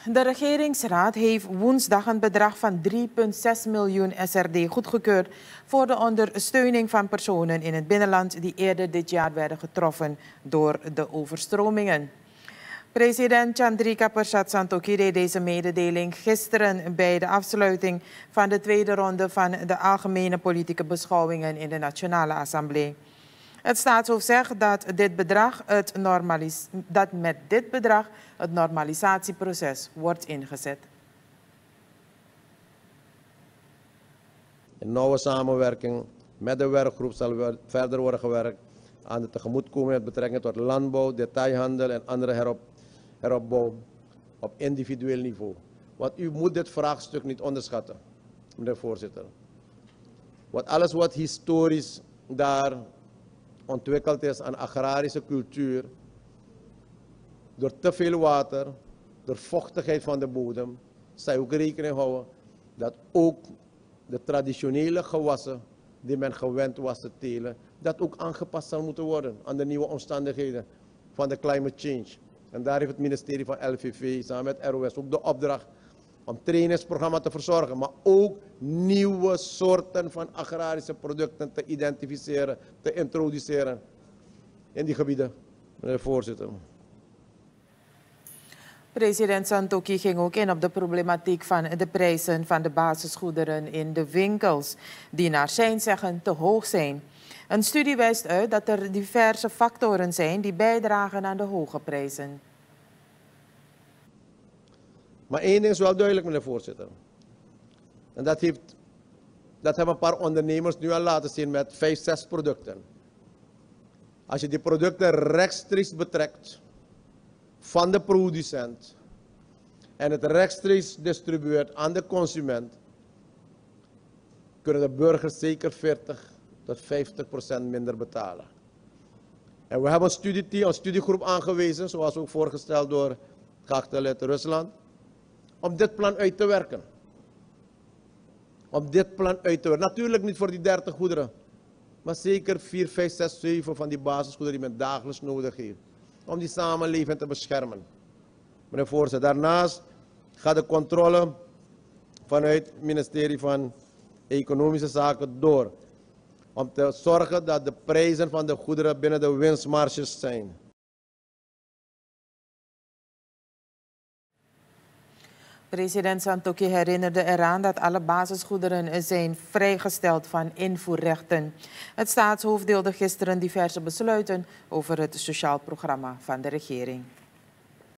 De regeringsraad heeft woensdag een bedrag van 3,6 miljoen SRD goedgekeurd voor de ondersteuning van personen in het binnenland die eerder dit jaar werden getroffen door de overstromingen. President Chandrika Persat Santokhi deed deze mededeling gisteren bij de afsluiting van de tweede ronde van de algemene politieke beschouwingen in de Nationale Assemblée. Het staatshoofd zegt dat met dit bedrag het normalisatieproces wordt ingezet. In nauwe samenwerking met de werkgroep zal verder worden gewerkt aan de tegemoetkoming met betrekking tot landbouw, detailhandel en andere heropbouw op individueel niveau. Want u moet dit vraagstuk niet onderschatten, meneer voorzitter. Want alles wat historisch daar ontwikkeld is aan agrarische cultuur, door te veel water, door vochtigheid van de bodem, zij ook rekening houden dat ook de traditionele gewassen die men gewend was te telen, dat ook aangepast zal moeten worden aan de nieuwe omstandigheden van de climate change. En daar heeft het ministerie van LVV samen met ROS ook de opdracht om trainingsprogramma te verzorgen, maar ook nieuwe soorten van agrarische producten te identificeren, te introduceren in die gebieden, meneer de voorzitter. President Santokhi ging ook in op de problematiek van de prijzen van de basisgoederen in de winkels, die naar zijn zeggen te hoog zijn. Een studie wijst uit dat er diverse factoren zijn die bijdragen aan de hoge prijzen. Maar één ding is wel duidelijk, meneer de voorzitter. En dat hebben een paar ondernemers nu al laten zien met 5, 6 producten. Als je die producten rechtstreeks betrekt van de producent en het rechtstreeks distribueert aan de consument, kunnen de burgers zeker 40 tot 50% minder betalen. En we hebben een studiegroep aangewezen, zoals ook voorgesteld door geachte lid Rusland, om dit plan uit te werken. Natuurlijk niet voor die 30 goederen, maar zeker 4, 5, 6, 7 van die basisgoederen die men dagelijks nodig heeft. Om die samenleving te beschermen. Meneer voorzitter, daarnaast gaat de controle vanuit het ministerie van Economische Zaken door. Om te zorgen dat de prijzen van de goederen binnen de winstmarges zijn. President Santokhi herinnerde eraan dat alle basisgoederen zijn vrijgesteld van invoerrechten. Het staatshoofd deelde gisteren diverse besluiten over het sociaal programma van de regering.